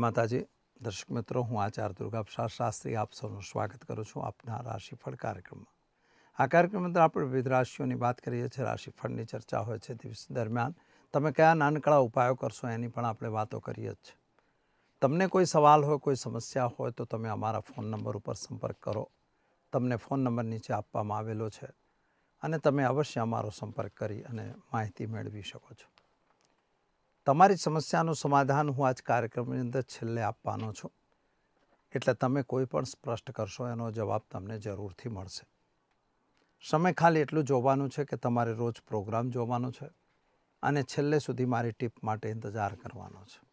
માતાજી દર્શક મિત્રો, હું આચાર્ય દુર્ગાપ્રસાદ શાસ્ત્રી આપ સૌનું સ્વાગત કરું છું આપના રાશિફળ કાર્યક્રમમાં. આ કાર્યક્રમ અંદર આપણે વિવિધ રાશિઓની વાત કરીએ છીએ. રાશિફળની ચર્ચા હોય છે. દિવસ દરમિયાન તમે કયા નાનકડા ઉપાયો કરશો એની પણ આપણે વાતો કરીએ જ છીએ. તમને કોઈ સવાલ હોય, કોઈ સમસ્યા હોય તો તમે અમારા ફોન નંબર ઉપર સંપર્ક કરો. તમને ફોન નંબર નીચે આપવામાં આવેલો છે અને તમે અવશ્ય અમારો સંપર્ક કરી અને માહિતી મેળવી શકો છો. તમારી સમસ્યાનું સમાધાન હું આજ કાર્યક્રમની અંદર છેલ્લે આપવાનો છું, એટલે તમે કોઈ પણ પ્રશ્ન કરશો એનો જવાબ તમને જરૂરથી મળશે. સમય ખાલી એટલું જોવાનું છે કે તમારે રોજ પ્રોગ્રામ જોવાનો છે અને છેલ્લે સુધી મારી ટીપ માટે ઇંતજાર કરવાનો છે.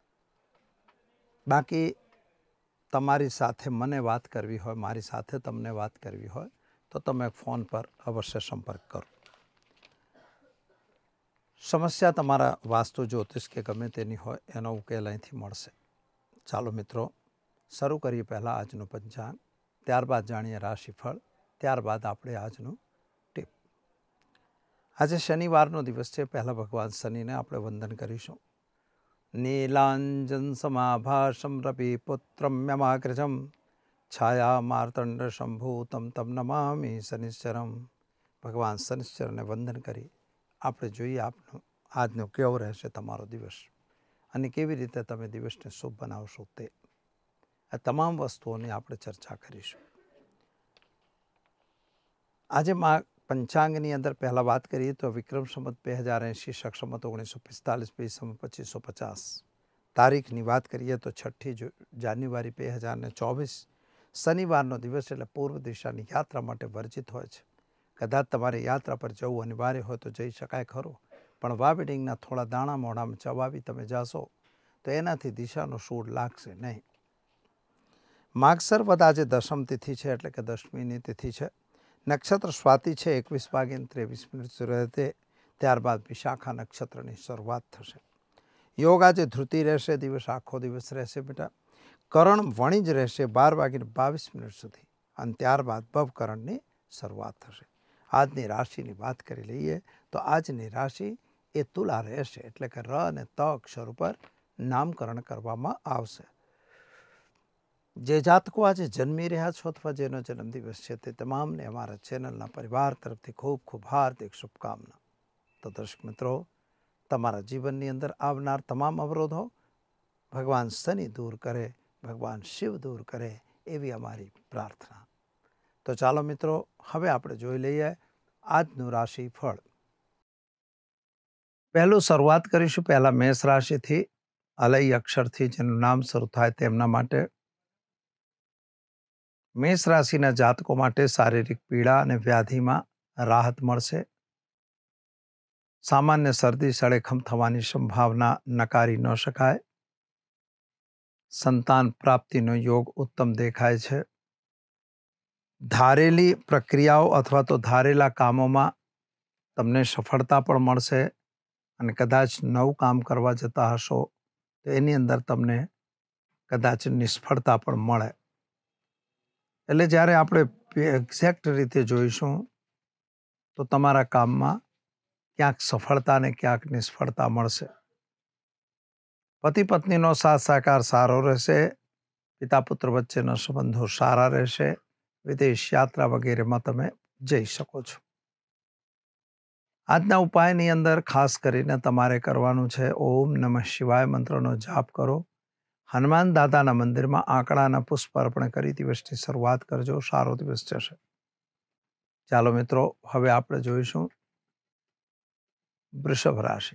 બાકી તમારી સાથે મને વાત કરવી હોય, મારી સાથે તમને વાત કરવી હોય તો તમે ફોન પર અવશ્ય સંપર્ક કરો. સમસ્યા તમારા વાસ્તુ જ્યોતિષ કે ગમે તેની હોય એનો ઉકેલ અહીંથી મળશે. ચાલો મિત્રો, શરૂ કરીએ. પહેલાં આજનું પંચાંગ, ત્યારબાદ જાણીએ રાશિફળ, ત્યારબાદ આપણે આજનું ટીપ. આજે શનિવારનો દિવસ છે. પહેલાં ભગવાન શનિને આપણે વંદન કરીશું. નીલાંજન સમાભાષમ રવિપુત્રમ યમાગ્રજમ છાયા માર્તંડ શંભૂતમ તમ નમામિ શનિશ્ચરમ. ભગવાન શનિશ્ચરને વંદન કરી આપણે જોઈએ આજનો કેવો રહેશે તમારો દિવસ અને કેવી રીતે તમે દિવસને શુભ બનાવશો. તે આ તમામ વસ્તુઓની આપણે ચર્ચા કરીશું. આજે પંચાંગની અંદર પહેલાં વાત કરીએ તો વિક્રમ સંવત 2080, શક સંવત 1945, પી સંવત 2550. તારીખની વાત કરીએ તો 6 જાન્યુઆરી 2024, શનિવારનો દિવસ, એટલે પૂર્વ દિશાની યાત્રા માટે વર્જિત હોય છે. કદાચ તમારે યાત્રા પર જવું અનિવાર્ય હોય તો જઈ શકાય ખરો, પણ વાવેડિંગના થોડા દાણા મોઢામાં ચવાવી તમે જાશો તો એનાથી દિશાનો સૂળ લાગશે નહીં. માગસર વદ આજે દશમ તિથિ છે, એટલે કે દશમીની તિથિ છે. નક્ષત્ર સ્વાતિ છે, 21:23 સૂર્યોદય, ત્યારબાદ વિશાખા નક્ષત્રની શરૂઆત થશે. યોગ આજે ધૃતિ રહેશે, દિવસ આખો દિવસ રહેશે બેટા. કરણ વણિજ રહેશે 12:22 સુધી અને ત્યારબાદ ભવકરણની શરૂઆત થશે. આજની રાશિની વાત કરી લઈએ તો આજની રાશિ એ તુલા રહેશે, એટલે કે ર અને ત અક્ષર ઉપર નામકરણ કરવામાં આવશે. જે જાતકો આજે જન્મી રહ્યા છો અથવા જેનો જન્મદિવસ છે તે તમામને અમારા ચેનલના પરિવાર તરફથી ખૂબ ખૂબ હાર્દિક શુભકામના. તો દર્શક મિત્રો, તમારા જીવનની અંદર આવનાર તમામ અવરોધો ભગવાન શનિ દૂર કરે, ભગવાન શિવ દૂર કરે એવી અમારી પ્રાર્થના. તો ચાલો મિત્રો, હવે આપણે જોઈ લઈએ આજનું રાશિફળ. પહેલું શરૂઆત કરીશું પહેલા મેષ રાશિથી. અલય અક્ષરથી જેનું નામ શરૂ થાય તેમના માટે. મેષ રાશિના જાતકો માટે શારીરિક પીડા અને વ્યાધિમાં રાહત મળશે. સામાન્ય શરદી સળેખમ થવાની સંભાવના નકારી ન શકાય. સંતાન પ્રાપ્તિનો યોગ ઉત્તમ દેખાય છે. ધારેલી પ્રક્રિયાઓ અથવા તો ધારેલા કામોમાં તમને સફળતા પણ મળશે અને કદાચ નવું કામ કરવા જતા હશો તો એની અંદર તમને કદાચ નિષ્ફળતા પણ મળે. એટલે જ્યારે આપણે એક્ઝેક્ટ રીતે જોઈશું તો તમારા કામમાં ક્યાંક સફળતા અને ક્યાંક નિષ્ફળતા મળશે. પતિ પત્નીનો સાથ સહકાર સારો રહેશે. પિતા પુત્ર વચ્ચેના સંબંધો સારા રહેશે. વિદેશ યાત્રા વગેરેમાં તમે જઈ શકો છો. આજના ઉપાયની અંદર ખાસ કરીને તમારે કરવાનું છે ઓમ નમઃ શિવાય મંત્રનો જાપ કરો. હનુમાન દાદાના મંદિરમાં આંકડાના પુષ્પ અર્પણ કરી દિવસની શરૂઆત કરજો. સારો દિવસ જશે. ચાલો મિત્રો, હવે આપણે જોઈશું વૃષભ રાશિ.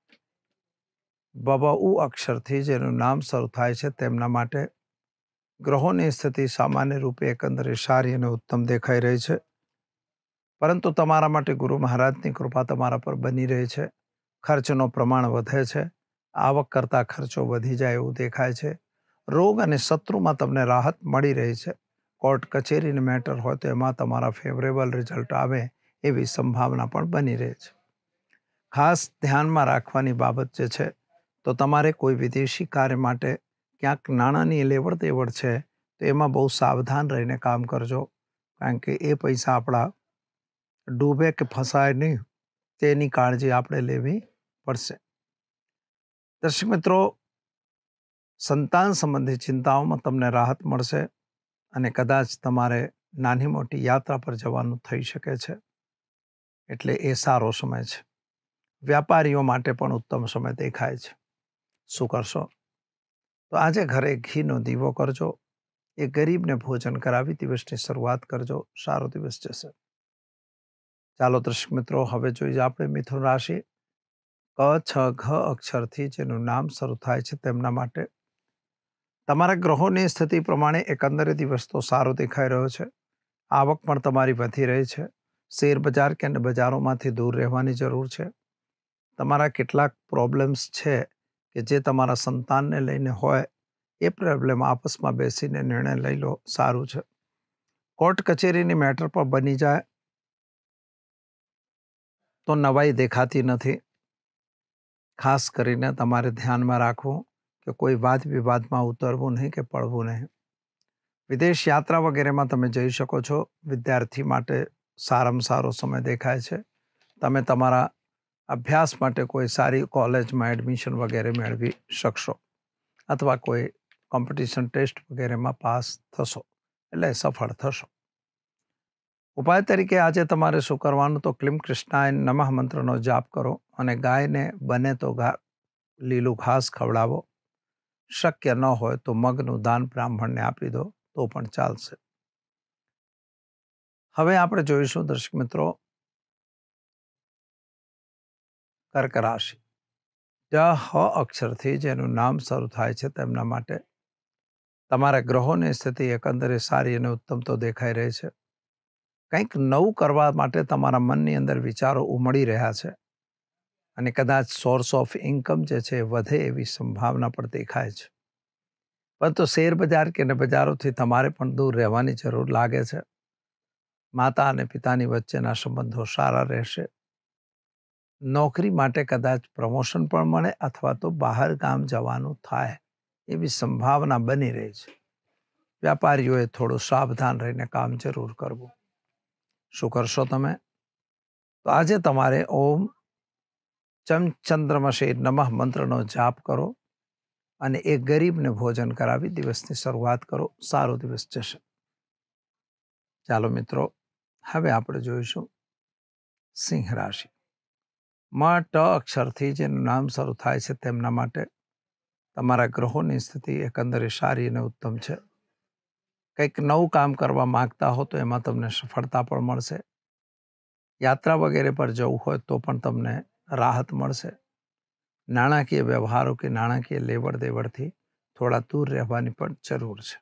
બબઉ અક્ષરથી જેનું નામ શરૂ થાય છે તેમના માટે ગ્રહોની સ્થિતિ સામાન્ય રૂપે એકંદરે સારી અને ઉત્તમ દેખાઈ રહી છે. પરંતુ તમારા માટે ગુરુ મહારાજની કૃપા તમારા પર બની રહી છે. ખર્ચનો પ્રમાણ વધે છે. આવક કરતાં ખર્ચો વધી જાય એવું દેખાય છે. રોગ અને શત્રુમાં તમને રાહત મળી રહી છે. કોર્ટ કચેરીની મેટર હોય તો એમાં તમારા ફેવરેબલ રિઝલ્ટ આવે એવી સંભાવના પણ બની રહી છે. ખાસ ધ્યાનમાં રાખવાની બાબત જે છે તો તમારે કોઈ વિદેશી કાર્ય માટે ક્યાંક નાણાંની લેવડ દેવડ છે તો એમાં બહુ સાવધાન રહીને કામ કરજો, કારણ કે એ પૈસા આપણા ડૂબે કે ફસાય નહીં તેની કાળજી આપણે લેવી પડશે. દર્શક મિત્રો, સંતાન સંબંધી ચિંતાઓમાં તમને રાહત મળશે અને કદાચ તમારે નાની મોટી યાત્રા પર જવાનું થઈ શકે છે, એટલે એ સારો સમય છે. વ્યાપારીઓ માટે પણ ઉત્તમ સમય દેખાય છે. શું કરશો? તો આજે ઘરે ઘીનો દીવો કરજો, એ ગરીબને ભોજન કરાવી દિવસની શરૂઆત કરજો, સારો દિવસ જશે. ચાલો દર્શક મિત્રો, હવે જોઈએ આપણે મિથુન રાશિ. ક, છ, ઘ અક્ષરથી જેનું નામ શરૂ થાય છે તેમના માટે તમારા ગ્રહોની સ્થિતિ પ્રમાણે એકંદરે દિવસ તો સારો દેખાઈ રહ્યો છે. આવક પણ તમારી વધી રહી છે. શેર બજાર કે અન્ય બજારોમાંથી દૂર રહેવાની જરૂર છે. તમારા કેટલાક પ્રોબ્લેમ્સ છે કે જે તમારા સંતાનને લઈને હોય, એ પ્રોબ્લેમ આપસમાં બેસીને નિર્ણય લઈ લો, સારું છે. કોર્ટ કચેરીની મેટર પર બની જાય તો નવાઈ દેખાતી નથી. ખાસ કરીને તમારે ધ્યાનમાં રાખવું કે કોઈ વાદ વિવાદમાં ઉતરવું નહીં કે પડવું નહીં. વિદેશ યાત્રા વગેરેમાં તમે જઈ શકો છો. વિદ્યાર્થી માટે સારામાં સારો સમય દેખાય છે. તમે તમારા અભ્યાસ માટે કોઈ સારી કોલેજમાં એડમિશન વગેરે મેળવી શકશો અથવા કોઈ કોમ્પિટિશન ટેસ્ટ વગેરેમાં પાસ થશો, એટલે સફળ થશો. ઉપાય તરીકે આજે તમારે શું કરવાનું? તો ક્લીમ કૃષ્ણાય નમઃ મંત્રનો જાપ કરો અને ગાયને બને તો લીલું ઘાસ ખવડાવો. શક્ય ન હોય તો મગનું દાન બ્રાહ્મણને આપી દો તો પણ ચાલશે. હવે આપણે જોઈશું દર્શક મિત્રો કર્ક રાશિ. હ અક્ષરથી જેનું નામ શરૂ થાય છે તેમના માટે તમારા ગ્રહોની સ્થિતિ એકંદરે સારી અને ઉત્તમ તો દેખાઈ રહી છે. કંઈક નવું કરવા માટે તમારા મનની અંદર વિચારો ઉમડી રહ્યા છે અને કદાચ સોર્સ ઓફ ઇન્કમ જે છે વધે એવી સંભાવના પણ દેખાય છે. પરંતુ શેર બજાર કે બજારોથી તમારે પણ દૂર રહેવાની જરૂર લાગે છે. માતા અને પિતાની વચ્ચેના સંબંધો સારા રહેશે. નોકરી માટે કદાચ પ્રમોશન પણ મળે અથવા તો બહાર ગામ જવાનું થાય એવી સંભાવના બની રહી છે. વ્યાપારીઓએ થોડું સાવધાન રહીને કામ જરૂર કરવું. શું કરશો તમે? તો આજે તમારે ઓમ ચંદ્રમશે નમઃ મંત્રનો જાપ કરો અને એક ગરીબને ભોજન કરાવી દિવસની શરૂઆત કરો, સારો દિવસ જશે. ચાલો મિત્રો, હવે આપણે જોઈશું સિંહ રાશિ. ટ અક્ષરથી જેનું નામ શરૂ થાય છે તેમના માટે તમારા ગ્રહોની સ્થિતિ એકંદરે સારી અને ઉત્તમ છે. કંઈક નવું કામ કરવા માંગતા હો તો એમાં તમને સફળતા પણ મળશે. યાત્રા વગેરે પર જવું હોય તો પણ તમને રાહત મળશે. નાણાકીય વ્યવહારો કે નાણાકીય લેવડ દેવડથી થોડા દૂર રહેવાની પણ જરૂર છે.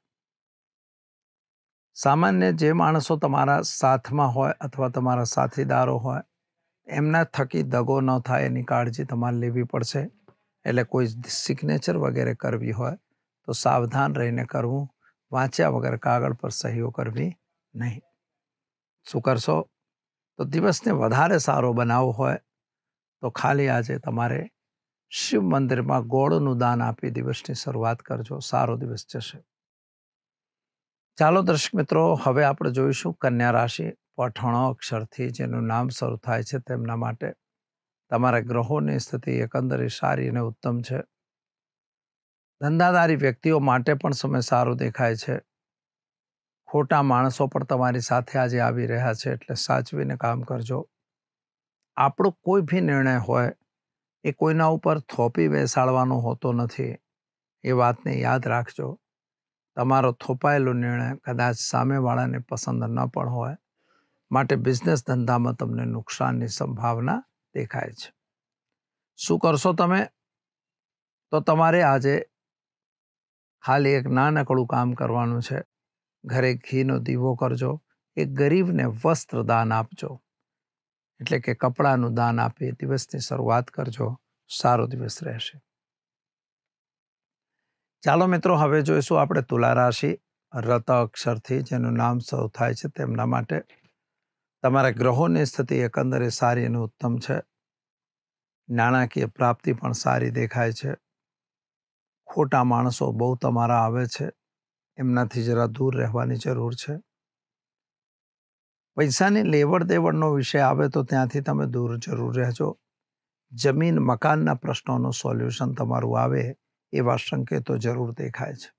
સામાન્ય જે માણસો તમારા સાથમાં હોય અથવા તમારા સાથીદારો હોય, એમના થકી દગો ન થાય એની કાળજી તમારે લેવી પડશે. એટલે કોઈ સિગ્નેચર વગેરે કરવી હોય તો સાવધાન રહીને કરવું. વાંચ્યા વગર કાગળ પર સહીઓ કરવી નહીં. શું કરશો? તો દિવસને વધારે સારો બનાવવો હોય તો ખાલી આજે તમારે શિવ મંદિરમાં ગોળનું દાન આપી દિવસની શરૂઆત કરજો, સારો દિવસ જશે. ચાલો દર્શક મિત્રો, હવે આપણે જોઈશું કન્યા રાશિ. પઠણ અક્ષરથી જેનું નામ શરૂ થાય છે તેમના માટે તમારા ગ્રહોની સ્થિતિ એકંદરે સારી અને ઉત્તમ છે. ધંધાદારી વ્યક્તિઓ માટે પણ સમય સારો દેખાય છે. ખોટા માણસો પણ તમારી સાથે આજે આવી રહ્યા છે, એટલે સાચવીને કામ કરજો. આપણો કોઈ બી નિર્ણય હોય એ કોઈના ઉપર થોપી બેસાડવાનો હોતો નથી, એ વાતને યાદ રાખજો. તમારો થોપાયેલો નિર્ણય કદાચ સામેવાળાને પસંદ ન પણ હોય, માટે બિઝનેસ ધંધામાં તમને નુકસાનની સંભાવના દેખાય છે. શું કરશો તમે? તો તમારે આજે ખાલી એક નાનકડું કામ કરવાનું છે. ઘરે ઘીનો દીવો કરજો, એક ગરીબને વસ્ત્ર દાન આપજો, એટલે કે કપડાનું દાન આપી દિવસની શરૂઆત કરજો, સારો દિવસ રહેશે. ચાલો મિત્રો, હવે જોઈશું આપણે તુલા રાશિ. રત અક્ષરથી જેનું નામ શરૂ થાય છે તેમના માટે તમારા ગ્રહોની સ્થિતિ એકંદરે સારી અને ઉત્તમ છે. નાણાકીય પ્રાપ્તિ પણ સારી દેખાય છે. ખોટા માણસો બહુ તમારા આવે છે, એમનાથી જરા દૂર રહેવાની જરૂર છે. પૈસાની લેવડ દેવડનો વિષય આવે તો ત્યાંથી તમે દૂર જરૂર રહેજો. જમીન મકાનના પ્રશ્નોનું સોલ્યુશન તમારું આવે એવા સંકેતો જરૂર દેખાય છે.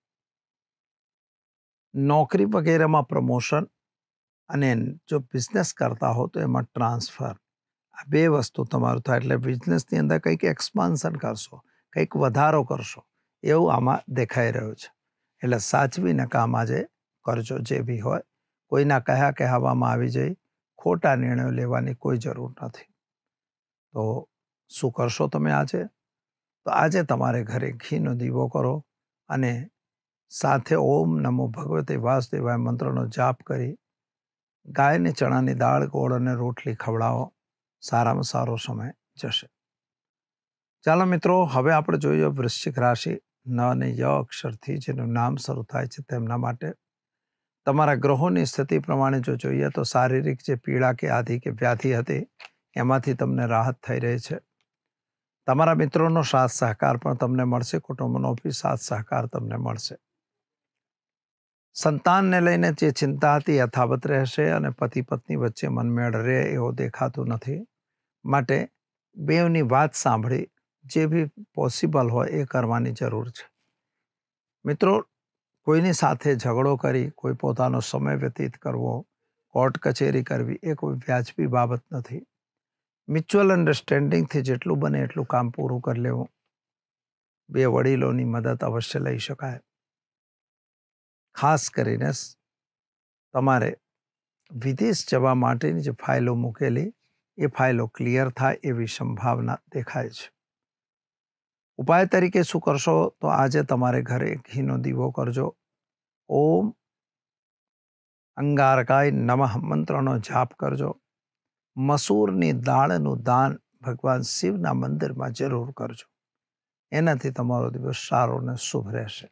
નોકરી વગેરેમાં પ્રમોશન અને જો બિઝનેસ કરતા હો તો એમાં ટ્રાન્સફર, આ બે વસ્તુ તમારું થાય. એટલે બિઝનેસની અંદર કંઈક એક્સપાન્શન કરશો, કંઈક વધારો કરશો એવું આમાં દેખાઈ રહ્યું છે. એટલે સાચવીને કામ આજે કરજો. જે બી હોય કોઈના કહેવામાં આવી જાય, ખોટા નિર્ણયો લેવાની કોઈ જરૂર નથી. તો શું કરશો તમે આજે? તો આજે તમારે ઘરે ઘીનો દીવો કરો અને સાથે ઓમ નમો ભગવતે વાસુદેવાય મંત્રનો જાપ કરી ગાયને ચણાની દાળ, ગોળ અને રોટલી ખવડાવો. સારામાં સારો સમય જશે. ચાલો મિત્રો, હવે આપણે જોઈએ વૃશ્ચિક રાશિ. ન અને ય અક્ષરથી જેનું નામ શરૂ થાય છે તેમના માટે તમારા ગ્રહોની સ્થિતિ પ્રમાણે જો જોઈએ તો શારીરિક જે પીડા કે આધિ કે વ્યાધિ હતી એમાંથી તમને રાહત થઈ રહી છે. તમારા મિત્રોનો સાથ સહકાર પણ તમને મળશે. કુટુંબનો બી સાથ સહકાર તમને મળશે. સંતાનને લઈને જે ચિંતા હતી યથાવત રહેશે અને પતિ પત્ની વચ્ચે મનમેળ રહે એવો દેખાતું નથી. માટે બેવની વાત સાંભળી જે બી પોસિબલ હોય એ કરવાની જરૂર છે. મિત્રો, કોઈની સાથે ઝઘડો કરી કોઈ પોતાનો સમય વ્યતીત કરવો, કોર્ટ કચેરી કરવી એ કોઈ વ્યાજબી બાબત નથી. મ્યુચ્યુઅલ અન્ડરસ્ટેન્ડિંગથી જેટલું બને એટલું કામ પૂરું કરી લેવું. બે વડીલોની મદદ અવશ્ય લઈ શકાય. ખાસ કરીને તમારે વિદેશ જવા માટેની જે ફાઇલો મૂકેલી એ ફાઇલો ક્લિયર થાય એવી સંભાવના દેખાય છે. ઉપાય તરીકે શું કરશો? તો આજે તમારે ઘરે ઘીનો દીવો કરજો. ઓમ અંગારકાય નમઃ મંત્રનો જાપ કરજો. મસૂરની દાળનું દાન ભગવાન શિવના મંદિરમાં જરૂર કરજો. એનાથી તમારો દિવસ સારો અને શુભ રહેશે.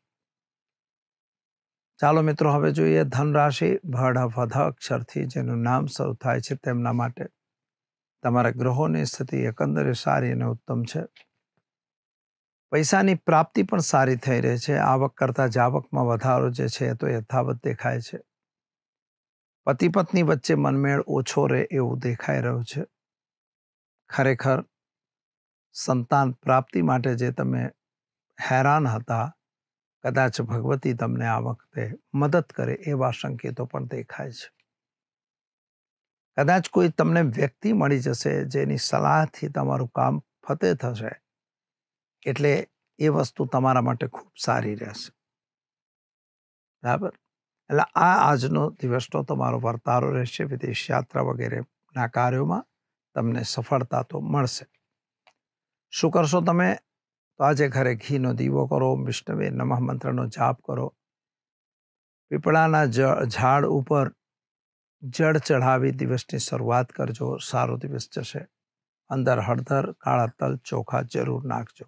ચાલો મિત્રો, હવે જોઈએ ધન રાશિ. ભ વધ અક્ષરથી જેનું નામ શરૂ થાય છે તેમના માટે તમારા ગ્રહોની સ્થિતિ એકંદરે સારી અને ઉત્તમ છે. પૈસાની પ્રાપ્તિ પણ સારી થઈ રહી છે. આવક કરતાં જાવકમાં વધારો જે છે એ તો યથાવત દેખાય છે. પતિ પત્ની વચ્ચે મનમેળ ઓછો રહે એવું દેખાઈ રહ્યું છે. ખરેખર સંતાન પ્રાપ્તિ માટે જે તમે હેરાન હતા, કદાચ ભગવતી તમને આ વખતે મદદ કરે એવા સંકેતો પણ દેખાય છે. કદાચ કોઈ તમને વ્યક્તિ મળી જશે જેની સલાહથી તમારું કામ ફતે થશે. એટલે એ વસ્તુ તમારા માટે ખૂબ સારી રહેશે. બરાબર. એટલે આજનો દિવસનો તમારો વર્તારો રહેશે. વિદેશ યાત્રા વગેરેના કાર્યોમાં તમને સફળતા તો મળશે. શું કરશો તમે? તો આજે ઘરે ઘીનો દીવો કરો. વિષ્ણવે નમઃ મંત્રનો જાપ કરો. પીપળાના ઝાડ ઉપર જળ ચઢાવી દિવસની શરૂઆત કરજો. સારો દિવસ જશે. અંદર હળદર, કાળા તલ, ચોખા જરૂર નાખજો.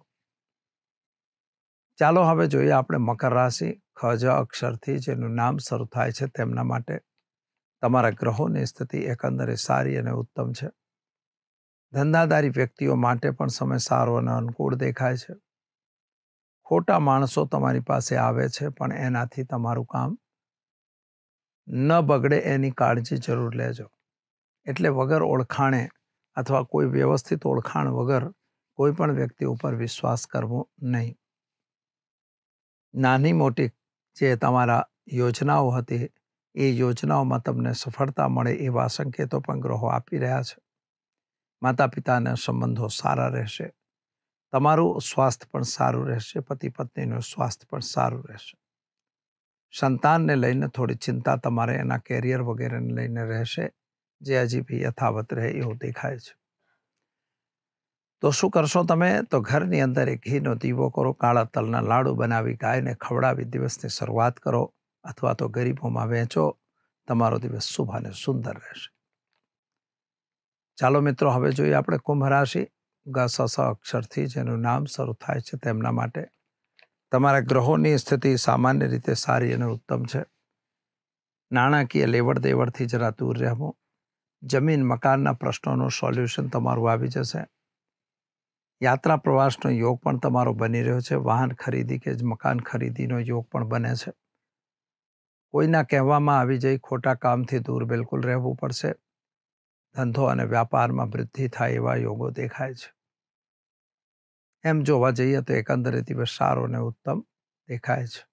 ચાલો હવે જોઈએ આપણે મકર રાશિ. ખ જ અક્ષરથી જેનું નામ શરૂ થાય છે તેમના માટે તમારા ગ્રહોની સ્થિતિ એકંદરે સારી અને ઉત્તમ છે. ધંધાદારી વ્યક્તિઓ માટે પણ સમય સારો અને અનુકૂળ દેખાય છે. ખોટા માણસો તમારી પાસે આવે છે પણ એનાથી તમારું કામ ન બગડે એની કાળજી જરૂર લેજો. એટલે વગર ઓળખાણે અથવા કોઈ વ્યવસ્થિત ઓળખાણ વગર કોઈ પણ વ્યક્તિ ઉપર વિશ્વાસ કરવો નહીં. નાની મોટી જે તમારા યોજનાઓ હતી એ યોજનાઓમાં તમને સફળતા મળે એવા સંકેતો પણ ગ્રહો આપી રહ્યા છે. માતા પિતાના સંબંધો સારા રહેશે. તમારું સ્વાસ્થ્ય પણ સારું રહેશે. પતિ પત્નીનું સ્વાસ્થ્ય પણ સારું રહેશે. સંતાનને લઈને થોડી ચિંતા તમારે એના કેરિયર વગેરેને લઈને રહેશે, જે હજી બી યથાવત રહે એવું દેખાય છે. તો શું કરશો તમે? તો ઘરની અંદર એક ઘીનો દીવો કરો. કાળા તલના લાડુ બનાવી ગાયને ખવડાવી દિવસની શરૂઆત કરો અથવા તો ગરીબોમાં વહેંચો. તમારો દિવસ શુભ અને સુંદર રહેશે. ચાલો મિત્રો, હવે જોઈએ આપણે કુંભ રાશિ. ગ સ અક્ષરથી જેનું નામ શરૂ થાય છે તેમના માટે તમારા ગ્રહોની સ્થિતિ સામાન્ય રીતે સારી અને ઉત્તમ છે. નાણાકીય લેવડ દેવડથી જરા દૂર રહેવું. જમીન મકાનના પ્રશ્નોનું સોલ્યુશન તમારું આવી જશે. યાત્રા પ્રવાસનો યોગ પણ તમારો બની રહ્યો છે. વાહન ખરીદી કે મકાન ખરીદીનો યોગ પણ બને છે. કોઈના કહેવામાં આવી જઈ ખોટા કામથી દૂર બિલકુલ રહેવું પડશે. ધંધો અને વ્યાપારમાં વૃદ્ધિ થાય એવા યોગો દેખાય છે. એમ જોવા જઈએ તો એકંદરે દિવસ સારો અને ઉત્તમ દેખાય છે.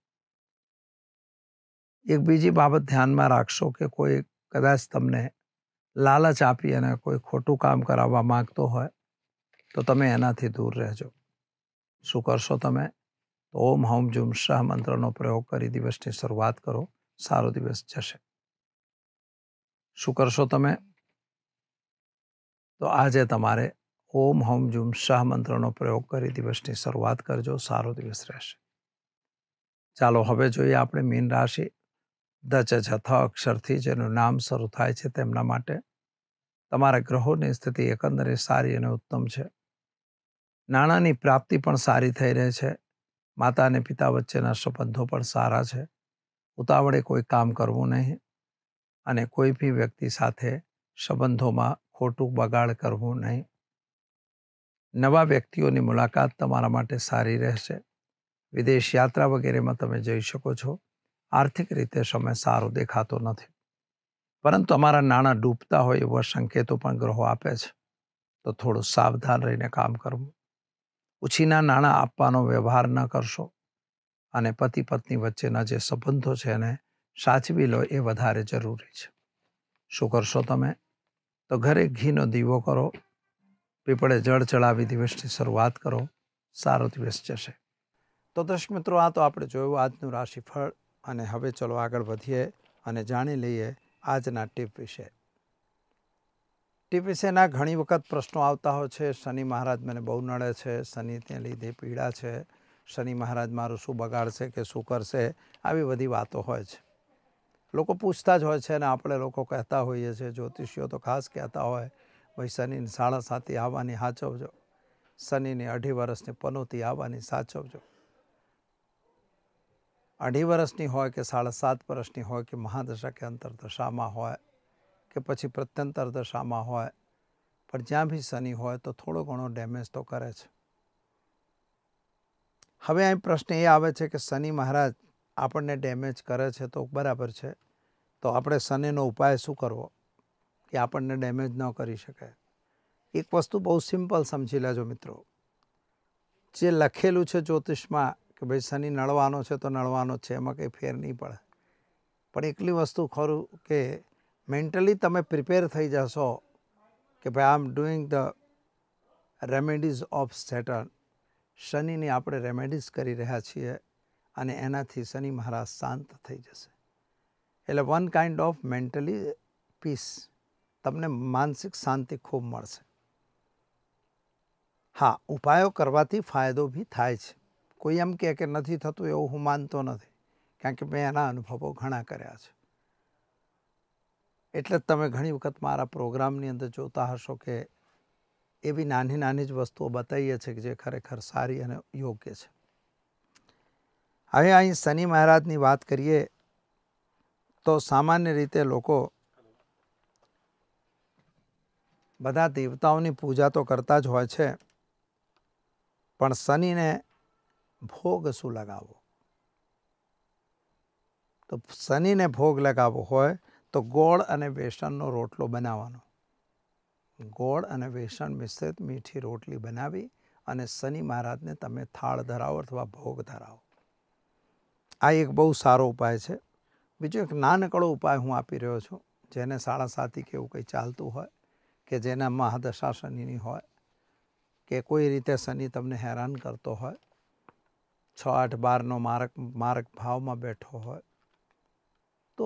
એક બીજી બાબત ધ્યાનમાં રાખશો કે કોઈ કદાચ તમને લાલચ આપી અને કોઈ ખોટું કામ કરાવવા માંગતો હોય તો તમે એનાથી દૂર રહેજો. શું કરશો તમે? તો ઓમ હમ જુમ શાહ મંત્રનો પ્રયોગ કરી દિવસની શરૂઆત કરો. સારો દિવસ જશે. શું કરશો તમે? તો આજે તમારે ઓમ હમ જુમ શાહ મંત્રનો પ્રયોગ કરી દિવસની શરૂઆત કરજો. સારો દિવસ રહેશે. ચાલો હવે જોઈએ આપણે મીન રાશિ. દ છ અક્ષરથી જેનું નામ શરૂ થાય છે તેમના માટે તમારા ગ્રહોની સ્થિતિ એકંદરે સારી અને ઉત્તમ છે. નાણાંની પ્રાપ્તિ પણ સારી થઈ રહે છે. માતા અને પિતા વચ્ચેના સંબંધો પણ સારા છે. ઉતાવળે કોઈ કામ કરવું નહીં અને કોઈ બી વ્યક્તિ સાથે સંબંધોમાં ખોટું બગાડ કરવું નહીં. નવા વ્યક્તિઓની મુલાકાત તમારા માટે સારી રહેશે. વિદેશ યાત્રા વગેરેમાં તમે જઈ શકો છો. આર્થિક રીતે સમય સારો દેખાતો નથી, પરંતુ અમારા નાણાં ડૂબતા હોય એવા સંકેતો પણ ગ્રહો આપે છે. તો થોડું સાવધાન રહીને કામ કરવું. ઉછીના નાણાં આપવાનો વ્યવહાર ન કરશો અને પતિ પત્ની વચ્ચેના જે સંબંધો છે એને સાચવી લો એ વધારે જરૂરી છે. શું કરશો તમે? તો ઘરે ઘીનો દીવો કરો. પીપળે જળ ચડાવી દિવસની શરૂઆત કરો. સારો દિવસ જશે. તો દર્શક મિત્રો, આ તો આપણે જોયું આજનું રાશિફળ. અને હવે ચલો આગળ વધીએ અને જાણી લઈએ આજના ટીપ વિશે. ટીપ વિશેના ઘણી વખત પ્રશ્નો આવતા હોય છે. શનિ મહારાજ મને બહુ નડે છે, શનિને લીધે પીડા છે, શનિ મહારાજ મારું શું બગાડશે કે શું કરશે, આવી બધી વાતો હોય છે. લોકો પૂછતા જ હોય છે અને આપણે લોકો કહેતા હોઈએ છીએ. જ્યોતિષીઓ તો ખાસ કહેતા હોય, ભાઈ શનિની 7.5 આવવાની સાચવજો, શનિની 2.5 વર્ષની પનોતી આવવાની સાચવજો. 2.5 વર્ષની હોય કે 7.5 વર્ષની હોય કે મહાદશા કે અંતરદશામાં હોય કે પછી પ્રત્યંતર દશામાં હોય, પણ જ્યાં બી શનિ હોય તો થોડો ઘણો ડેમેજ તો કરે છે. હવે અહીં પ્રશ્ન એ આવે છે કે શનિ મહારાજ આપણને ડેમેજ કરે છે તો બરાબર છે, તો આપણે શનિનો ઉપાય શું કરવો કે આપણને ડેમેજ ન કરી શકે? એક વસ્તુ બહુ સિમ્પલ સમજી લેજો મિત્રો. જે લખેલું છે જ્યોતિષમાં કે ભાઈ શનિ નડવાનો છે તો નડવાનો છે, એમાં કંઈ ફેર નહીં પડે. પણ એટલી વસ્તુ ખરું કે મેન્ટલી તમે પ્રિપેર થઈ જશો કે ભાઈ I am doing the remedies of Saturn. શનિની આપણે રેમેડીઝ કરી રહ્યા છીએ અને એનાથી શનિ મહારાજ શાંત થઈ જશે. એટલે one kind of mentally peace, તમને માનસિક શાંતિ ખૂબ મળશે. હા, ઉપાયો કરવાથી ફાયદો બી થાય છે. કોઈ એમ કહે કે નથી થતું એવું હું માનતો નથી, કારણ કે મેં એના અનુભવો ઘણા કર્યા છે. એટલે જ તમે ઘણી વખત મારા પ્રોગ્રામની અંદર જોતા હશો કે એવી નાની નાની જ વસ્તુઓ બતાવીએ છીએ કે જે ખરેખર સારી અને યોગ્ય છે. હવે અહીં શનિ મહારાજની વાત કરીએ તો સામાન્ય રીતે લોકો બધા દેવતાઓની પૂજા તો કરતા જ હોય છે, પણ શનિને ભોગ શું લગાવવો? તો શનિને ભોગ લગાવવો હોય તો ગોળ અને બેસનનો રોટલો બનાવવાનો. ગોળ અને બેસન મિશ્રિત મીઠી રોટલી બનાવી અને શનિ મહારાજને તમે થાળ ધરાવો અથવા ભોગ ધરાવો. આ એક બહુ સારો ઉપાય છે. બીજો એક નાનકડો ઉપાય હું આપી રહ્યો છું. જેને 7.5 કે એવું કંઈ ચાલતું હોય, કે જેના મહાદશા શનિની હોય, કે કોઈ રીતે શનિ તમને હેરાન કરતો હોય, 6, 8, 12નો મારક ભાવમાં બેઠો હોય, તો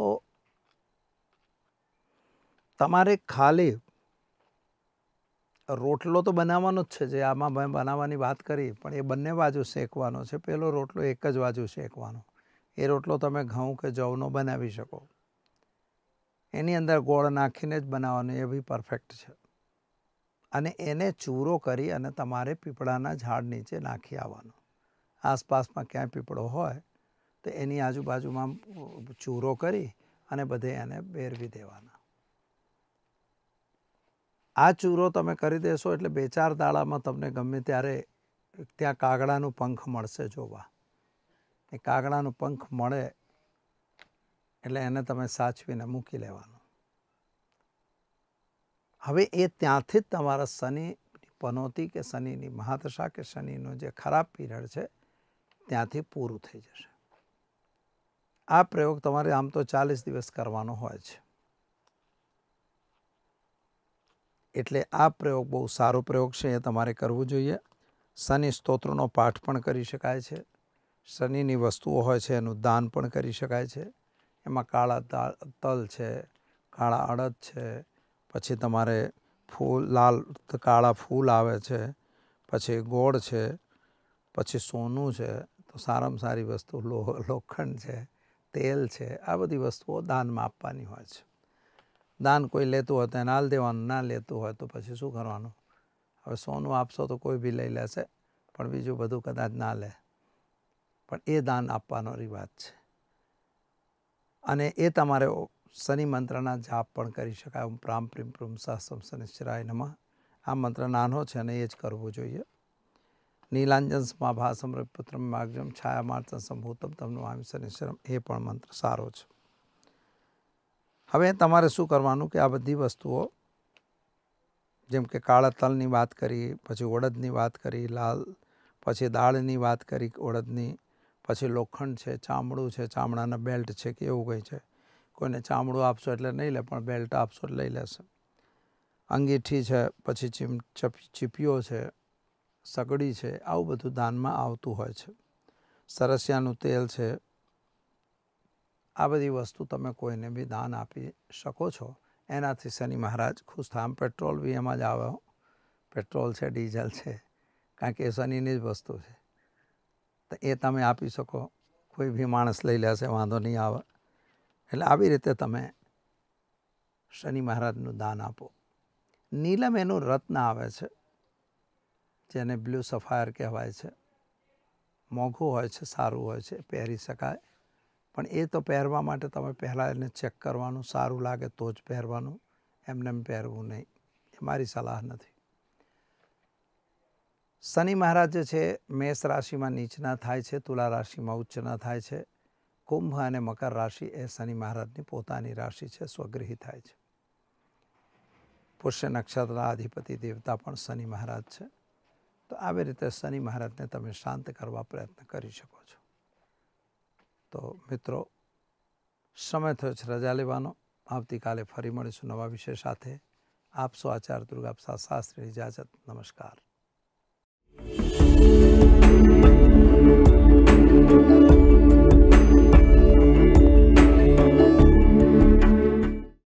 તમારે ખાલી રોટલો તો બનાવવાનો જ છે, જે આમાં મેં બનાવવાની વાત કરી, પણ એ બંને બાજુ શેકવાનો છે. પેલો રોટલો એક જ બાજુ શેકવાનો. એ રોટલો તમે ઘઉં કે જવનો બનાવી શકો. એની અંદર ગોળ નાખીને જ બનાવવાનો, એ બી પરફેક્ટ છે. અને એને ચૂરો કરી અને તમારે પીપળાના ઝાડ નીચે નાખી આવવાનો. આસપાસમાં ક્યાંય પીપળો હોય તો એની આજુબાજુમાં ચૂરો કરી અને બધે એને બેરવી દેવાના. આ ચૂરો તમે કરી દેશો એટલે 2-4 દાડામાં તમને ગમે ત્યારે ત્યાં કાગડાનું પંખ મળશે જોવા. એ કાગડાનું પંખ મળે એટલે એને તમે સાચવીને મૂકી લેવાનું. હવે એ ત્યાંથી જ તમારા શનિની પનોતી કે શનિની મહાદશા કે શનિનો જે ખરાબ પીરિયડ છે ત્યાંથી પૂરું થઈ જશે. આ પ્રયોગ તમારે આમ તો 40 દિવસ કરવાનો હોય છે. એટલે આ પ્રયોગ બહુ સારો પ્રયોગ છે, એ તમારે કરવું જોઈએ. શનિ સ્તોત્રનો પાઠ પણ કરી શકાય છે. શનિની વસ્તુઓ હોય છે એનું દાન પણ કરી શકાય છે. એમાં કાળા તલ છે, કાળા અડદ છે, પછી તમારે લાલ કાળા ફૂલ આવે છે, પછી ગોળ છે, પછી સોનું છે, તો સારામાં સારી વસ્તુ લોખંડ છે, તેલ છે, આ બધી વસ્તુઓ દાનમાં આપવાની હોય છે. દાન કોઈ લેતું હોય તો એને આલ દેવાનું, ના લેતું હોય તો પછી શું કરવાનું? હવે સોનું આપશો તો કોઈ બી લઈ લેશે, પણ બીજું બધું કદાચ ના લે, પણ એ દાન આપવાનો રિવાજ છે. અને એ તમારે શનિ મંત્રના જાપ પણ કરી શકાય. ઓમ પ્રામ પ્રીમ પ્રૂમ સહસ્રમ શનિશ્ચરાય નમઃ. આ મંત્ર નાનો છે અને એ જ કરવું જોઈએ. નીલાંજન સ્માભાસમ રવિપુત્રમ માર્ગજમ છાયામાર્તન સંભૂતમ તમ નમામિ શનિશ્ચરમ, એ પણ મંત્ર સારો છે. હવે તમારે શું કરવાનું કે આ બધી વસ્તુઓ, જેમ કે કાળા તલની વાત કરી, પછી અડદની વાત કરી, લાલ પછી દાળની વાત કરી અડદની, પછી લોખંડ છે, ચામડું છે, ચામડાના બેલ્ટ છે કે એવું કંઈ છે. કોઈને ચામડું આપશો એટલે નહીં લે, પણ બેલ્ટ આપશો એટલે લઈ લેશે. અંગીઠી છે, પછી ચીપીઓ છે, સગડી છે, આવું બધું દાનમાં આવતું હોય છે. સરસિયાનું તેલ છે, આ બધી વસ્તુ તમે કોઈને બી દાન આપી શકો છો. એનાથી શનિ મહારાજ ખુશ થાય. આમ પેટ્રોલ બી એમાં જ આવે. પેટ્રોલ છે, ડીઝલ છે, કારણ કે એ શનિની જ વસ્તુ છે. તો એ તમે આપી શકો. કોઈ બી માણસ લઈ લેશે, વાંધો નહીં આવે. એટલે આવી રીતે તમે શનિ મહારાજનું દાન આપો. નીલમ એનું રત્ન આવે છે, જેને બ્લુ સફાયર કહેવાય છે. મોંઘું હોય છે, સારું હોય છે, પહેરી શકાય. પણ એ તો પહેરવા માટે તમે પહેલાં એને ચેક કરવાનું, સારું લાગે તો જ પહેરવાનું, એમને એમ પહેરવું નહીં. એ મારી સલાહ નથી. શનિ મહારાજ જે છે મેષ રાશિમાં નીચના થાય છે, તુલા રાશિમાં ઉચ્ચના થાય છે. કુંભ અને મકર રાશિ એ શનિ મહારાજની પોતાની રાશિ છે, સ્વગૃહી થાય છે. પુષ્ય નક્ષત્રના અધિપતિ દેવતા પણ શનિ મહારાજ છે. તો આવી રીતે શનિ મહારાજને તમે શાંત કરવા પ્રયત્ન કરી શકો છો. તો મિત્રો, સમય થયો છે રજા લેવાનો. આવતીકાલે ફરી મળીશું નવા વિષય સાથે. આપસો આચાર્ય દુર્ગા પ્રસાદ શાસ્ત્રી ઇજાજત. નમસ્કાર.